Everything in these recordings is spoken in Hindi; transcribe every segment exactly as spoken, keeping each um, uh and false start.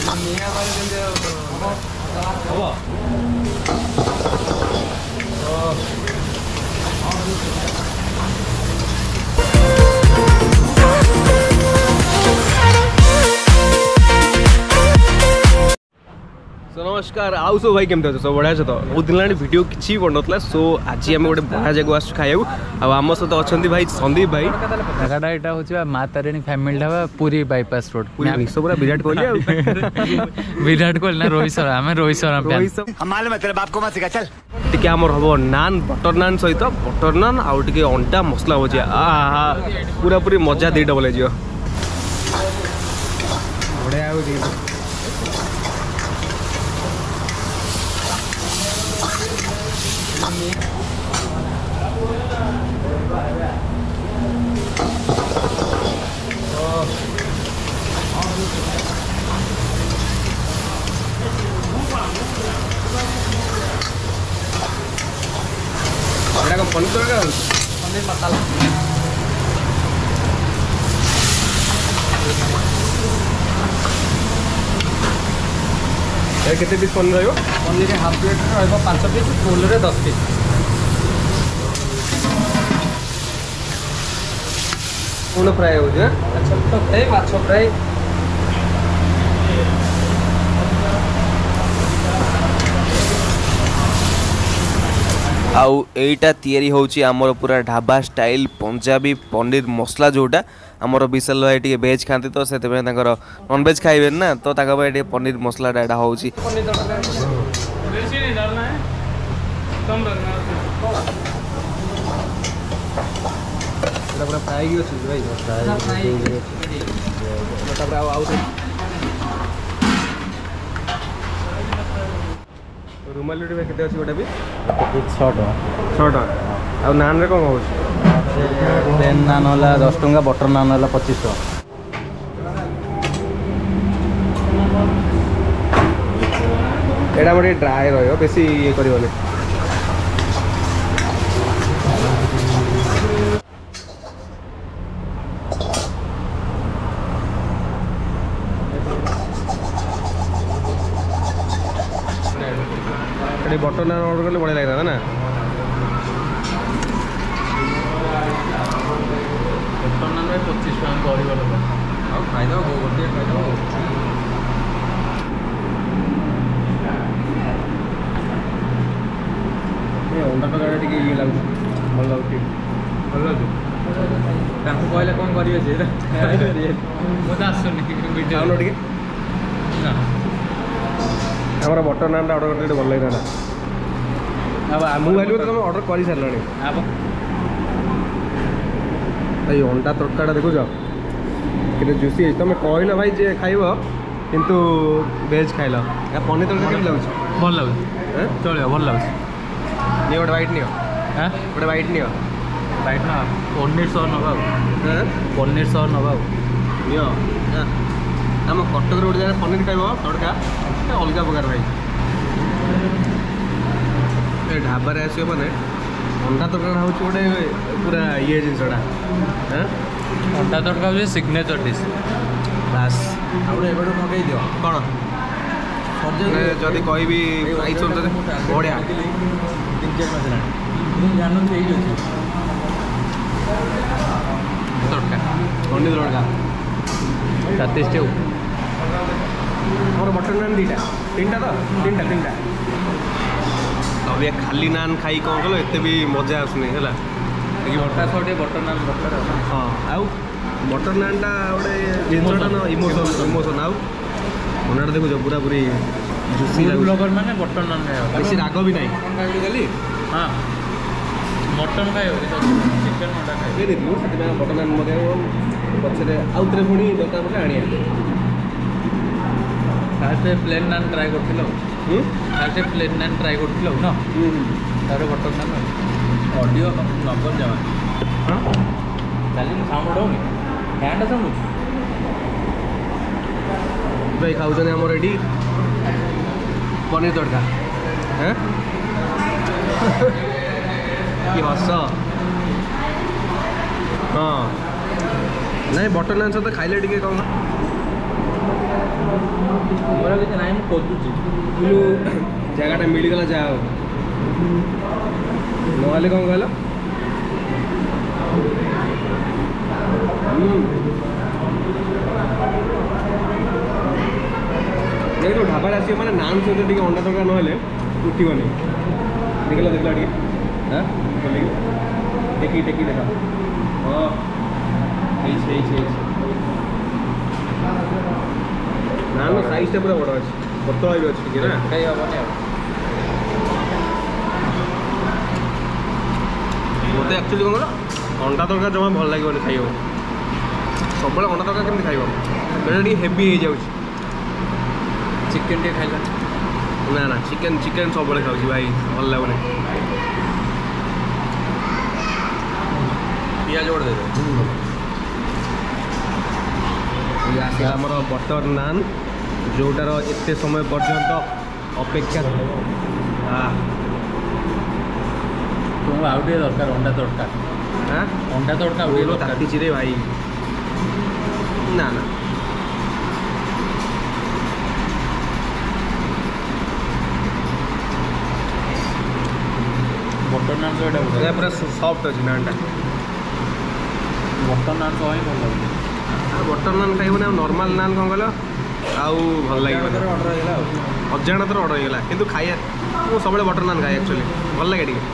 नमस्कार आउ सब भाई केमती अच्छे सब बढ़िया अच्छे तो बहुत दिन लानी वीडियो किसी पड़ना सो आज आम गोटे बढ़िया जगह आस खाइबू आम सहित अच्छा भाई संदीप भाई जगटा यहाँ हूँ Maa Tarini family dhaba Puri bypass road पूरा विराट कोहली विराट कोहली ना रोहित शर्मा आम रोहित टी हम हम नान बटर नान सहित बटर नान आउ टे अंडा मसला भजिया आहा पूरा पूरी मजा दी डबल बढ़िया पनीर तड़का पनीर मसाला केते पीस पनीर रहिबो पनीर हाफ प्लेट रहिबो पाँच पीस फुल रे दस पीस पूर्ण फ्राई हो जे छोट फ्राई माछ फ्राई आउ एटा तैयारी होची आमर पूरा ढाबा स्टाइल पंजाबी पनीर मसला जोटा आमर विशाल भाई टी वेज खाती तो से नॉन वेज खाइबे ना तो ताका भाई टी पनीर मसला डाटा होची पूरा फ्राई की अछि भाई फ्राई आउ रुमाल रोटी केते अछि गोटा भी छः टका छः टका आ नान रे कौन हो प्लेन नान होला दस टका बटर नान होला पच्चीस टका एटा बड़ी ड्राई रहियो बेसी ये करिवले बटर नान ऑर्डर करले बढ़िया लग रहा था ना बटर नान में पच्चीस टका गरीब लोग खाई दो गोटे खाई दो अंडा तड़का टी ये लगुच भल लगुच भल लगुच कहले कौन करेंगे मत आसुनी हमारा बटर नान ऑर्डर करते भल लगे ना अब मुझे तुम ऑर्डर कर सारे भाई अंडा तड़का देखुच कि जुसी तुम कहल भाई जे खाइब किंतु वेज खाइल पनीर तड़का केम लगुच भल लगुच चलो भल लगुच नहीं गोटे वाइट नियो हाँ गोटे वाइट नियो वाइट ना पनीर सह नवा पनीर सह नवा नियो आम कटक गोटे जगह पनीर खाइब तड़का अलग प्रकार भाई ए ढाबारे आस मैंने अंडा तड़का हूँ गोटे पूरा ये जिनसटा अंडा तड़का हूँ सिग्नेचर डिश बास आउट मगई दियो कौन जदि कहबी प्राइस बढ़िया तड़का पनीर तड़का टेस्टी मोर बटर नान दीटा तीन टा तो तीन टा तीन टा अब ये खाली नान खाई कौन कल एत भी मजा आसुनी है बटर नान बटर हाँ आउ बटर नान टा गोटे जिनसा ना इमोशन इमोशन आउ उन्ना देखो पूरा पूरी जुसी ब्लॉगर माने बटर नान बेसी राग भी नहीं खाली हाँ मटन खाए चिकेन अंडा खाए बटर नान मगे पचरे आउ थे पुणी दरकार पड़े आनिया फास्ट प्लेन नान ट्राए कर फास्ट प्लेन नान ट्राए कर ना तार बटर नान ऑडियो नंबर जमा चलिए साउंड होनी फैन साउंड भाई खाऊन आम रेडी पनीर तड़का हैं कि हस हाँ नहीं बटर नान सहित खाइले टी कौन ମୋର କିଛି ନାହିଁ ମୁଁ ଖୋଜୁଛି କିନ୍ତୁ ଜାଗାଟା ମିଳିଗଲା ଯାହା ହଉ ନହେଲେ କ'ଣ କହିଲ देखो ढाबा आस मैंने नान सहित टे अंडा तड़का ना उठिबनी देखला देखला टे हाँ टेकी टेकी देखा हाँ नान साइजटा पूरा बड़ अच्छे पतला भी अच्छे टे ना कहीं हेनी मत एक्चुअली कौन अंडा तड़का जमा भल लगे खाई सब अंडा तड़का केमती खाइब टे हेवी हो जाऊँ चिकेन टे खाइला ना ना चिकेन चिकेन सब खाऊँ भाई भल लगुनि पियाज गोटे दे आसला आमर बटर नान जोटार एत समय पर्यंत अपेक्षा तुमको आउ टे दरकार अंडा तड़का हाँ अंडा तड़का आउ टे दरकार ताती रे भाई ना ना बटर नान तो एटा पूरा सॉफ्ट अच्छे नानटा बटर नान तो ही भल लगे बटर नान खाइबन नॉर्मल नान कौन कल आउ भल लगे ऑर्डर होगा अजाणत ऑर्डर होगा किंतु खाइए मुझे सब बटर नान खाए एक्चुअली भल लगे टे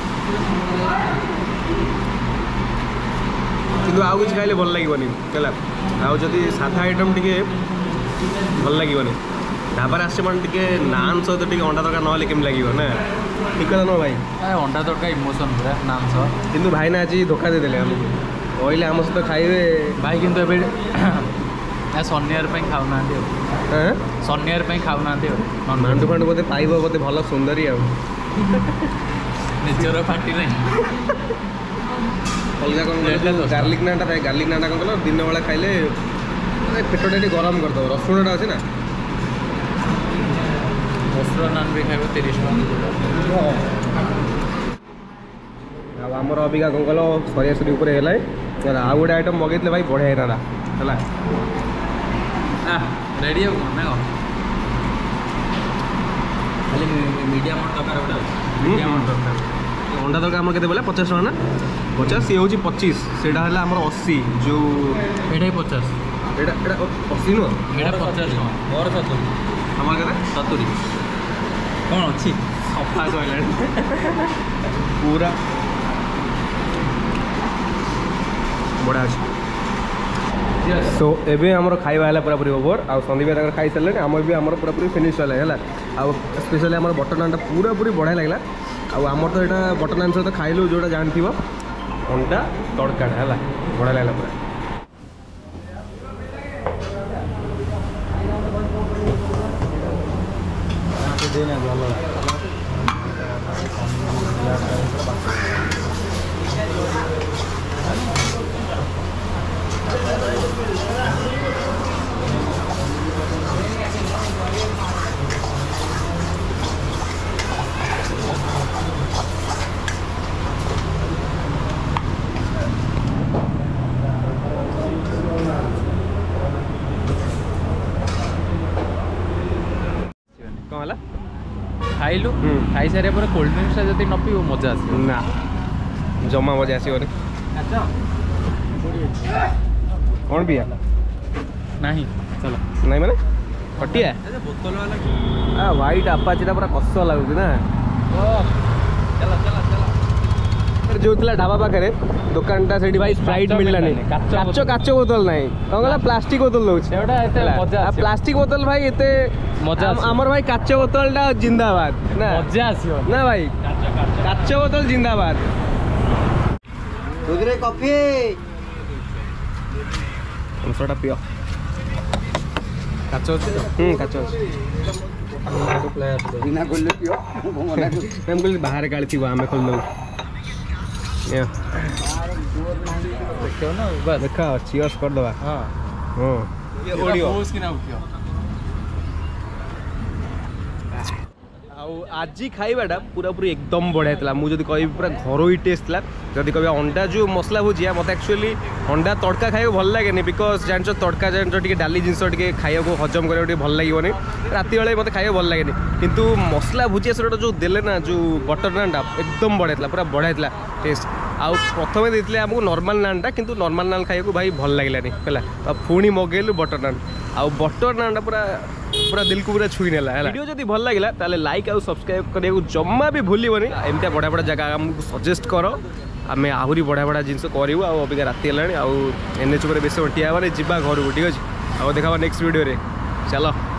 किंतु आउ किसी खाइले भल लगेनि आउ जदि साधा आइटम टे भल लगेनि ढाबार आसे मैंने टे नान सहित टे अंडा तड़का ना केमी लगे ना ठीक कथा न भाई अंडा तड़का इमोशन पूरा नाम सह किंतु भाई ना आज धोखा देदेले आमको कहले आम सहित खाइबे भाई किंतु एबे शनिवार खाऊना हाँ शनिवार खाऊना मांडू फांडू बोधे पाइब बोधे भल सुंदरी आ निजर पार्टी नहीं अलग कौन गार्लिक नानटा था गार्लिक नानटा कौन कल दिन बेला खाइले पेटटा टे गरम करदे रसुणटा अच्छे ना मसुर नान भी खाइब तीस आमर अबिका कौन कल सरिया सरी उपर है आउ गोटे आइटम मगै भाई बढ़िया है रेडी हो ना खाली मीडियम दरकार गोटे मीडियम दरकार अंडा तड़का आम के पचास टाँग ना पचास ये हूँ पचीस से आम अशी जो ये पचास अशी नुह ये पचास मोर सतुरी आम के सतुरी कौन अच्छी सफा सैला पूरा बढ़िया अच्छे सो एबे हमर खाइबा है पूरा पूरी ओवर आ संदीप भाई खाई सारे आम भी आम पूरा पूरी फिनिश है स्पेशली आम बटर नान पूरा पूरी बढ़िया लगे आमर तो यहाँ बटर नान सहित खाइलु जोटा जानथि अंडा तड़का है बढ़िया लगे पूरा खाइलु खाई सारे पर कोल्ड ड्रिंक्स जब न पीब मजा आस ना जमा मजा आसबनी कौन पिया नहीं चलो नहीं मैंने खटिया बोतल वाला व्हाइट अपाची पूरा कस लगुच ना चला चला चला जो ढाबा पाखे दुकानटा से भाई स्प्राइट मिललानी काच काच बोतल ना कौन कहला प्लास्टिक बोतल दौर प्लास्टिक बोतल भाई एते मजा आमर भाई काच बोतलटा जिंदाबाद ना मजा आसियो ना भाई काच बोतल जिंदाबाद कॉफी हमसटा पियो काच अच्छे हम्म काच अच्छे बिना खोलले पियो हम कहली बाहर गाड़ी थी आम खोल दो देखो ना बस देखा चियर्स कर दवा हां हां ये ऑडियो उसकी ना उठियो आउ आज खाइबाटा पूरा पूरी एकदम बढ़िया था मुझे कह पूरा घरोई टेस्ट था जदि कह अंडा जो मसला भुजिया मत एक्चुअली अंडा तड़का खाइबा भल लगे बिकज जान तड़का जान डाली जिनस खाइबा हजम करा भल लगे राति बेले मत खाइबा भल लगे किंतु मसला भुजिया से जो देले ना जो बटर नानटा एकदम बढ़िया था पूरा बढ़िया था टेस्ट आउ प्रथम देते आमको नॉर्मल नानटा किंतु नॉर्मल नान खाइबा भाई भल लगे है पुणी मगेलु बटर नान आउ बटर नानटा पूरा पूरा दिल को पूरा छुई नेला है वीडियो जब भल लगे ताले लाइक आउ सब्सक्राइब करिया जम्मा भी भूलबनी एमती बढ़िया बढ़िया जगह आमको सजेस्ट कर आम आहरी बढ़िया बढ़िया जिन करूँ अबिका राति है एन एच बेस ठिया जी घर को ठीक अच्छे आउ देखा नेक्स्ट वीडियो चलो।